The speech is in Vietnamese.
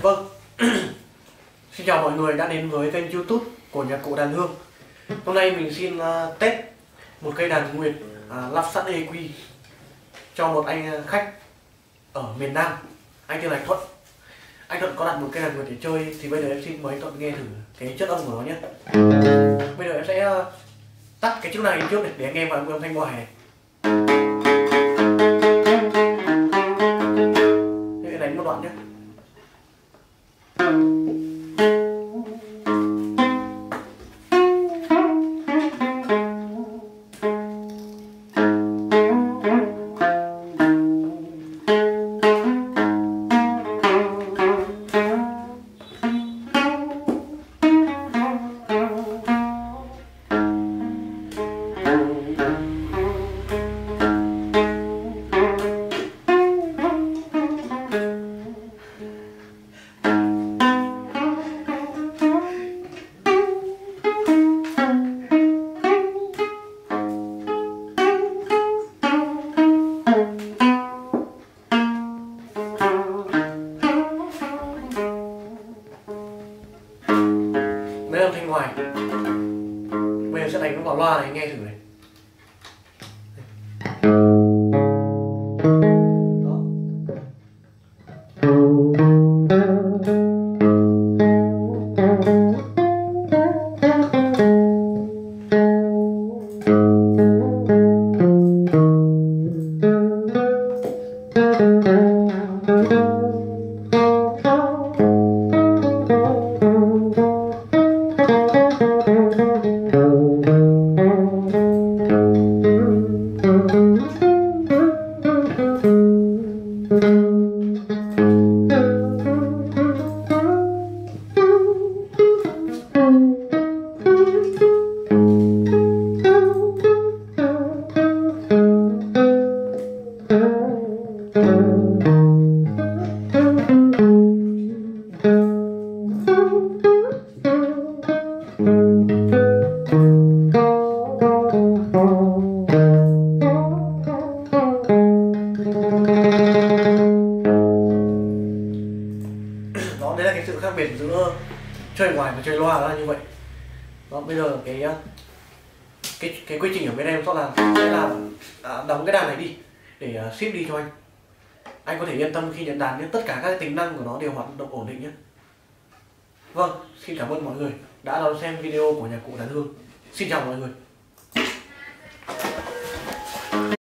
Vâng. Xin chào mọi người đã đến với kênh YouTube của nhạc cụ đàn hương. Hôm nay mình xin test một cây đàn nguyệt lắp sẵn EQ cho một anh khách ở miền Nam. Anh tên là Thuận. Anh Thuận có đặt một cây đàn nguyệt để chơi, thì bây giờ em xin mời anh Thuận nghe thử cái chất âm của nó nhé. Bây giờ em sẽ tắt cái chức này trước để anh nghe vào âm thanh ngoài này. Thế đánh một đoạn nhé. Mấy âm thanh ngoài. Bây giờ sẽ đánh nó vào loa này nghe thử này. Đó, đấy là cái sự khác biệt giữa chơi ngoài và chơi loa là như vậy. Đó, bây giờ cái quy trình ở bên em đó sẽ là đóng cái đàn này đi để ship đi cho anh. Anh có thể yên tâm khi nhận đàn nhé, tất cả các tính năng của nó đều hoạt động ổn định nhé. Vâng, xin cảm ơn mọi người đã đón xem video của nhạc cụ đàn hương. Xin chào mọi người.